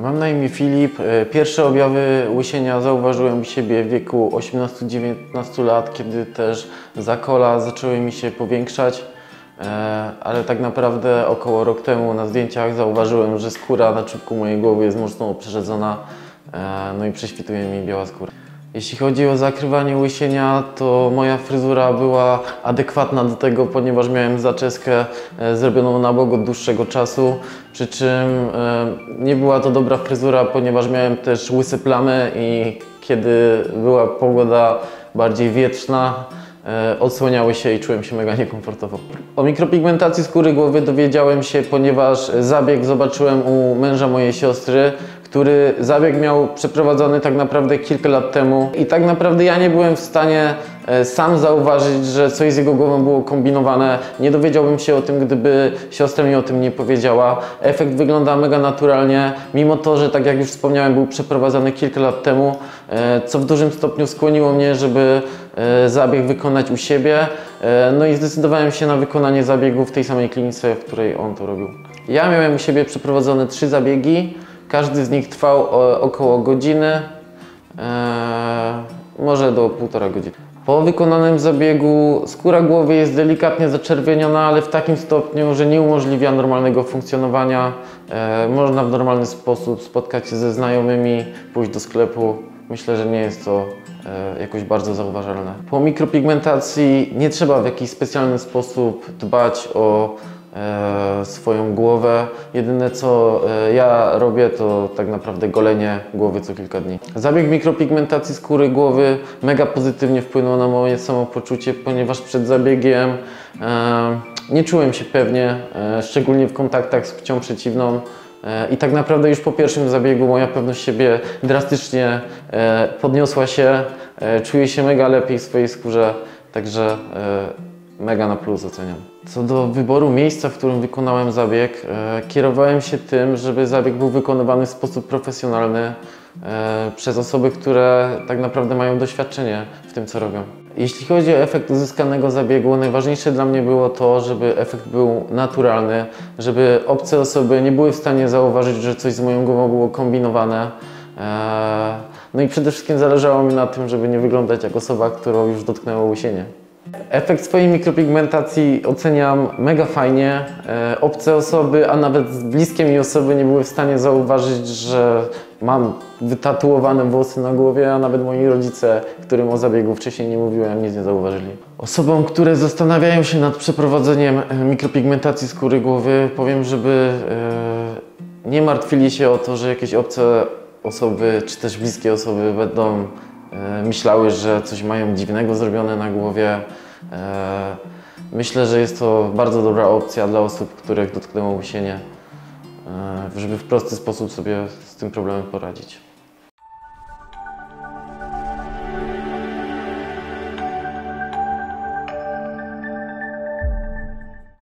Mam na imię Filip. Pierwsze objawy łysienia zauważyłem u siebie w wieku 18-19 lat, kiedy też zakola zaczęły mi się powiększać, ale tak naprawdę około rok temu na zdjęciach zauważyłem, że skóra na czubku mojej głowy jest mocno przerzedzona, no i prześwituje mi biała skóra. Jeśli chodzi o zakrywanie łysienia, to moja fryzura była adekwatna do tego, ponieważ miałem zaczeskę zrobioną na bok od dłuższego czasu, przy czym nie była to dobra fryzura, ponieważ miałem też łyse plamy i kiedy była pogoda bardziej wietrzna, odsłaniały się i czułem się mega niekomfortowo. O mikropigmentacji skóry głowy dowiedziałem się, ponieważ zabieg zobaczyłem u męża mojej siostry, który zabieg miał przeprowadzony tak naprawdę kilka lat temu i tak naprawdę ja nie byłem w stanie sam zauważyć, że coś z jego głową było kombinowane. Nie dowiedziałbym się o tym, gdyby siostra mi o tym nie powiedziała. Efekt wygląda mega naturalnie, mimo to, że tak jak już wspomniałem, był przeprowadzany kilka lat temu, co w dużym stopniu skłoniło mnie, żeby zabieg wykonać u siebie. No i zdecydowałem się na wykonanie zabiegu w tej samej klinice, w której on to robił. Ja miałem u siebie przeprowadzone 3 zabiegi. Każdy z nich trwał około godziny, może do 1,5 godziny. Po wykonanym zabiegu skóra głowy jest delikatnie zaczerwieniona, ale w takim stopniu, że nie umożliwia normalnego funkcjonowania. Można w normalny sposób spotkać się ze znajomymi, pójść do sklepu. Myślę, że nie jest to jakoś bardzo zauważalne. Po mikropigmentacji nie trzeba w jakiś specjalny sposób dbać o swoją głowę. Jedyne co ja robię, to tak naprawdę golenie głowy co kilka dni. Zabieg mikropigmentacji skóry głowy mega pozytywnie wpłynął na moje samopoczucie, ponieważ przed zabiegiem nie czułem się pewnie, szczególnie w kontaktach z płcią przeciwną. I tak naprawdę już po pierwszym zabiegu moja pewność siebie drastycznie podniosła się. Czuję się mega lepiej w swojej skórze, także mega na plus oceniam. Co do wyboru miejsca, w którym wykonałem zabieg, kierowałem się tym, żeby zabieg był wykonywany w sposób profesjonalny przez osoby, które tak naprawdę mają doświadczenie w tym, co robią. Jeśli chodzi o efekt uzyskanego zabiegu, najważniejsze dla mnie było to, żeby efekt był naturalny, żeby obce osoby nie były w stanie zauważyć, że coś z moją głową było kombinowane. No i przede wszystkim zależało mi na tym, żeby nie wyglądać jak osoba, którą już dotknęło łysienie. Efekt swojej mikropigmentacji oceniam mega fajnie. Obce osoby, a nawet bliskie mi osoby nie były w stanie zauważyć, że mam wytatuowane włosy na głowie, a nawet moi rodzice, którym o zabiegu wcześniej nie mówiłem, nic nie zauważyli. Osobom, które zastanawiają się nad przeprowadzeniem mikropigmentacji skóry głowy, powiem, żeby nie martwili się o to, że jakieś obce osoby, czy też bliskie osoby będą myślały, że coś mają dziwnego zrobione na głowie. Myślę, że jest to bardzo dobra opcja dla osób, których dotknęło łysienie, żeby w prosty sposób sobie z tym problemem poradzić.